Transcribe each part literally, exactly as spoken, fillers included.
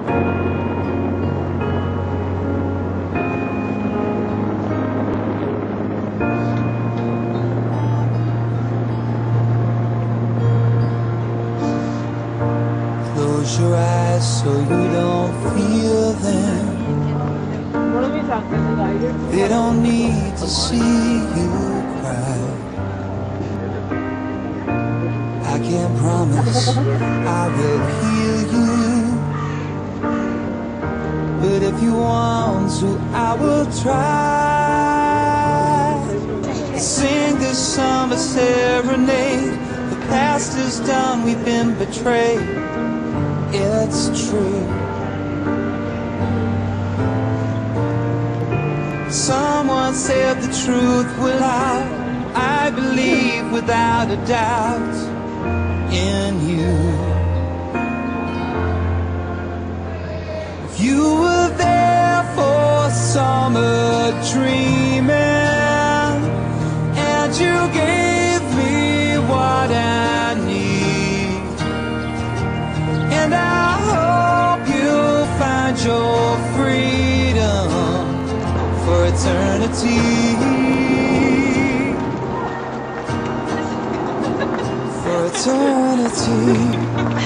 Close your eyes so you don't feel them. They don't need to see you cry. I can't promise I will heal you, but if you want to, I will try. Sing this summer serenade. The past is done, we've been betrayed. It's true. Someone said the truth will out. I believe without a doubt in you. If you were there for summer dreaming, and you gave me what I need, and I hope you'll find your freedom for eternity, for eternity.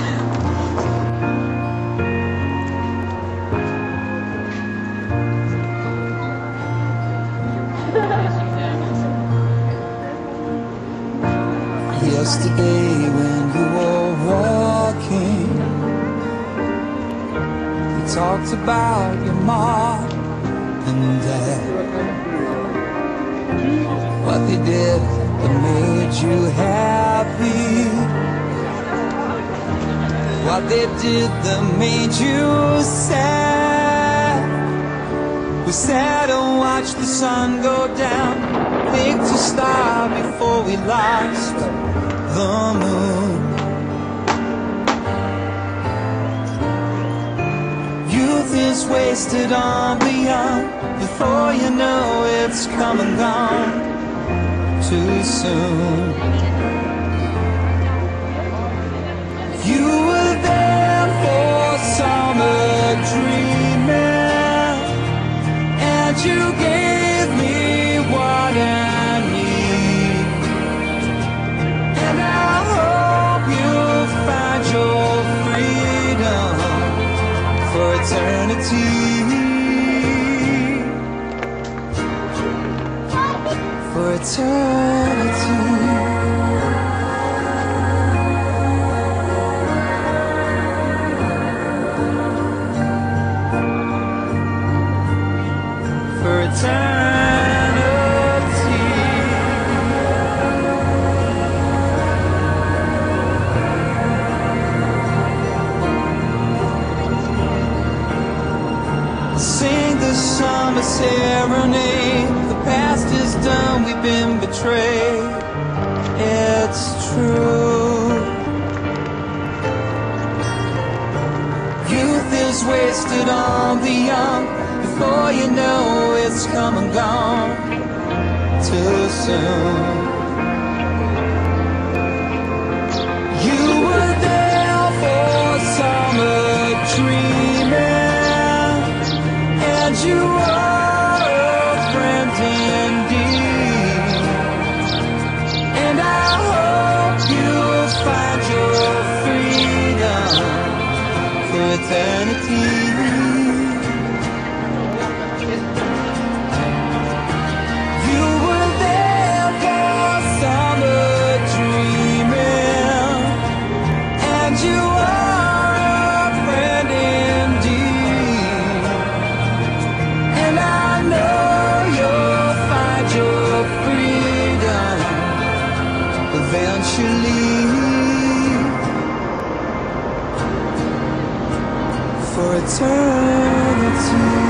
Yesterday when you were walking, you talked about your mom and dad, what they did that made you happy, what they did that made you sad. We sat and watched the sun go down, picked a star before we lost the moon. Youth is wasted on the young. Before you know it's come and gone too soon. You were there for summer dreaming, and you gave me what I need, and I hope you'll find your freedom for eternity, for eternity. For eternity. Sing the summer serenade. The past is done, we've been betrayed. It's true. Youth is wasted on the young. Before you know it's come and gone too soon. You were there for summer dreaming, and you are a friend indeed, and I hope you'll find your freedom for eternity. Eventually, for eternity.